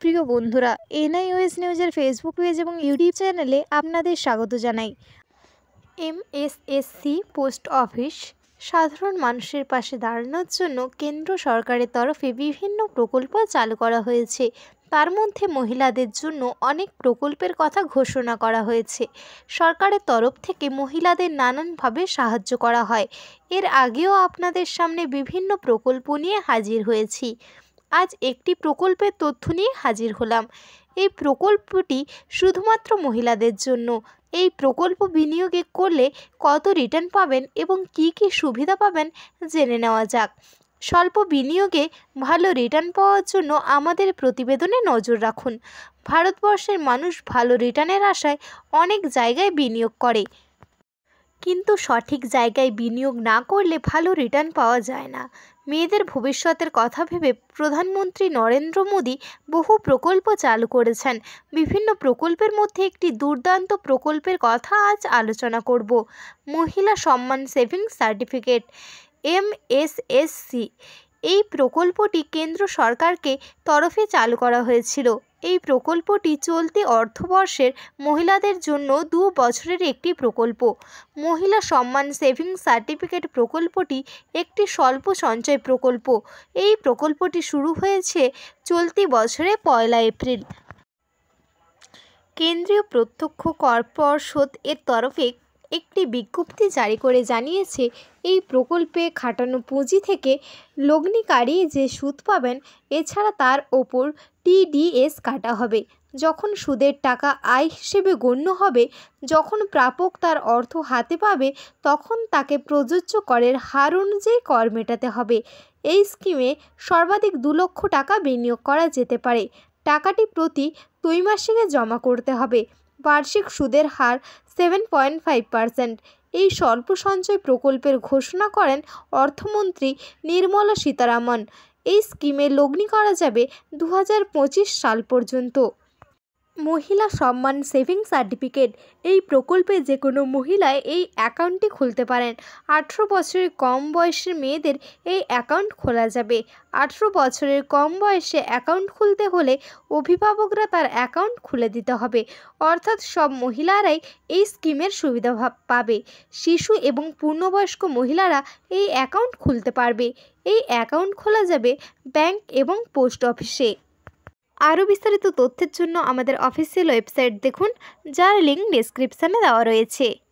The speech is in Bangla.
প্রিয় বন্ধুরা, এনআইওএস নিউজের ফেসবুক পেজ এবং ইউটিউব চ্যানেলে আপনাদের স্বাগত জানাই। এমএসএসসি পোস্ট অফিস সাধারণ মানুষের পাশে দাঁড়ানোর জন্য কেন্দ্র সরকারের তরফে বিভিন্ন প্রকল্প চালু করা হয়েছে। তার মধ্যে মহিলাদের জন্য অনেক প্রকল্পের কথা ঘোষণা করা হয়েছে। সরকারের তরফ থেকে মহিলাদের নানানভাবে সাহায্য করা হয়। এর আগেও আপনাদের সামনে বিভিন্ন প্রকল্প নিয়ে হাজির হয়েছি। আজ একটি প্রকল্পের তথ্য নিয়ে হাজির হলাম। এই প্রকল্পটি শুধুমাত্র মহিলাদের জন্য। এই প্রকল্প বিনিয়োগে করলে কত রিটার্ন পাবেন এবং কি কি সুবিধা পাবেন জেনে নেওয়া যাক। স্বল্প বিনিয়োগে ভালো রিটার্ন পাওয়ার জন্য আমাদের প্রতিবেদনে নজর রাখুন। ভারতবর্ষের মানুষ ভালো রিটার্নের আশায় অনেক জায়গায় বিনিয়োগ করে, কিন্তু সঠিক জায়গায় বিনিয়োগ না করলে ভালো রিটার্ন পাওয়া যায় না। মেয়েদের ভবিষ্যতের কথা ভেবে প্রধানমন্ত্রী নরেন্দ্র মোদী বহু প্রকল্প চালু করেছেন। বিভিন্ন প্রকল্পের মধ্যে একটি দুর্দান্ত প্রকল্পের কথা আজ আলোচনা করব। মহিলা সম্মান সেভিংস সার্টিফিকেট এমএসএসসি। এই প্রকল্পটি কেন্দ্র সরকারকে তরফে চালু করা হয়েছিল। এই প্রকল্পটি চলতি অর্থবর্ষের মহিলাদের জন্য 2 বছরের একটি প্রকল্প। মহিলা সম্মান সেভিংস সার্টিফিকেট প্রকল্পটি একটি স্বল্প সঞ্চয় প্রকল্প। এই প্রকল্পটি শুরু হয়েছে চলতি বছরের 1 এপ্রিল। কেন্দ্রীয় প্রত্যক্ষ কর পর্ষদ এর তরফে একটি বিজ্ঞপ্তি জারি করে জানিয়েছে, এই প্রকল্পে খাটানো পুঁজি থেকে লগ্নিকারী যে সুদ পাবেন, এছাড়া তার ওপর টিডিএস কাটা হবে। যখন সুদের টাকা আয় হিসেবে গণ্য হবে, যখন প্রাপক তার অর্থ হাতে পাবে, তখন তাকে প্রযোজ্য করের হার অনুযায়ী কর মেটাতে হবে। এই স্কিমে সর্বাধিক 2 লক্ষ টাকা বিনিয়োগ করা যেতে পারে। টাকাটি প্রতি ত্রৈমাসিকে জমা করতে হবে। বার্ষিক সুদের হার 7.5%। এই স্বল্প সঞ্চয় প্রকল্পের ঘোষণা করেন অর্থমন্ত্রী নির্মলা সীতারামন। এই স্কিমে লগ্নি করা যাবে 2025 সাল পর্যন্ত। মহিলা সম্মান সেভিংস সার্টিফিকেট। এই প্রকল্পে যে কোনো মহিলায় এই অ্যাকাউন্টটি খুলতে পারেন। 18 বছরের কম বয়সের মেয়েদের এই অ্যাকাউন্ট খোলা যাবে। 18 বছরের কম বয়সে অ্যাকাউন্ট খুলতে হলে অভিভাবকরা তার অ্যাকাউন্ট খুলে দিতে হবে। অর্থাৎ সব মহিলারাই এই স্কিমের সুবিধা পাবে। শিশু এবং পূর্ণবয়স্ক মহিলারা এই অ্যাকাউন্ট খুলতে পারবে। এই অ্যাকাউন্ট খোলা যাবে ব্যাংক এবং পোস্ট অফিসে। আরও বিস্তারিত তথ্যের জন্য আমাদের অফিসিয়াল ওয়েবসাইট দেখুন, যার লিঙ্ক ডেসক্রিপশানে দেওয়া রয়েছে।